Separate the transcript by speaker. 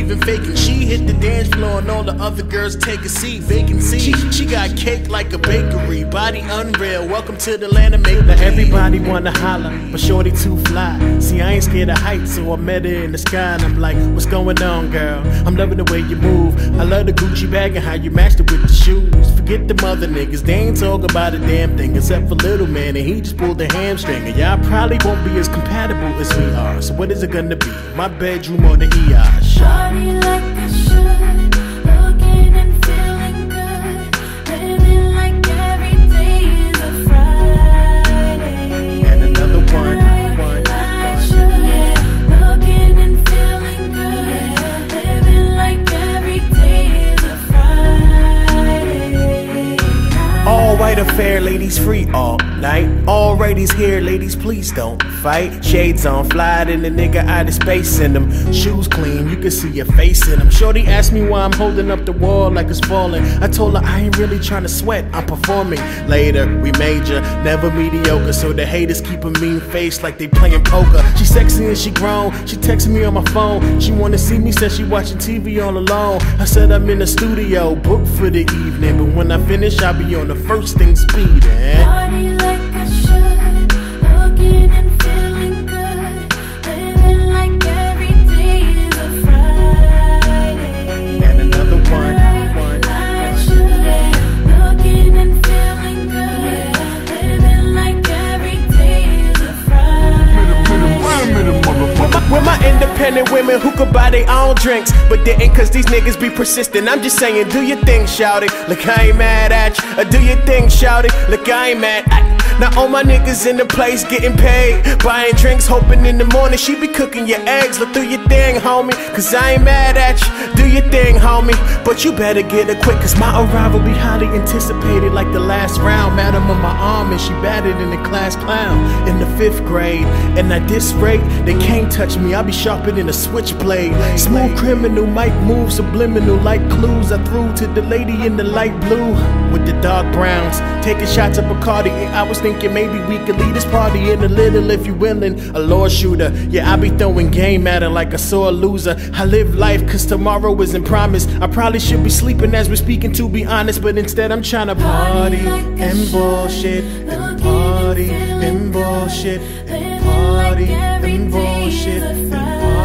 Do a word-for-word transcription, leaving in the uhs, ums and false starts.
Speaker 1: even faking. She hit the dance floor and all the other girls take a seat. Vacancy. She, she got cake like a bakery. Body unreal. Welcome to the land of make. Now everybody wanna holler, but shorty too fly. See, I ain't scared of heights, so I met her in the sky and I'm like, what's going on, girl? I'm loving the way you move. I love the Gucci bag and how you matched it with the shoes. Forget them other niggas, they ain't talk about a damn thing except for Little Man, and he just pulled the hamstring. And y'all probably won't be as compatible as we are. So what is it gonna be? My bedroom or the E R?
Speaker 2: Shawty like I should, looking and feeling good, living like every day is a Friday.
Speaker 1: And another one, one,
Speaker 2: I should, yeah, looking and feeling good, living like every day is a Friday.
Speaker 1: all white affair, ladies free all night. All ladies here, ladies please don't fight. Shades on, fly in the nigga out of space in them. Shoes clean, you can see your face in them. Shorty asked me why I'm holding up the wall like it's falling. I told her I ain't really trying to sweat, I'm performing. Later, we major, never mediocre, so the haters keep a mean face like they playing poker. She sexy and she grown, she texting me on my phone. She wanna see me, said she watching T V all alone. I said I'm in the studio, booked for the evening, but when I finish, I'll be on the first thing speeding.
Speaker 2: Party like I should, looking and feeling good, living like every day is a Friday.
Speaker 1: And another one, one,
Speaker 2: I should, yeah, looking and feeling good, living like every day is a Friday.
Speaker 1: With my independent women who could buy their own drinks, but didn't cause these niggas be persistent. I'm just saying, do your thing, shout it. Look, I ain't mad at you. Uh, do your thing, shout it. Look, I ain't mad at you. Now all my niggas in the place getting paid, buying drinks, hoping in the morning she be cooking your eggs. Look, do your thing, homie, cause I ain't mad at you. Do your thing, homie, but you better get it quick, cause my arrival be highly anticipated like the last round. Madam on my arm and she batted in the class clown in the fifth grade. And at this rate, they can't touch me, I be sharper than a switchblade. Smooth criminal, mic move subliminal like clues I threw to the lady in the light blue with the dark browns, taking shots of Bacardi. I was thinking maybe we could lead this party in a little if you willing. A lord shooter, yeah, I be throwing game at her like a sore loser. I live life cause tomorrow isn't promised. I probably should be sleeping as we're speaking, to be honest, but instead I'm trying to party and bullshit and party and bullshit and party and bullshit and party.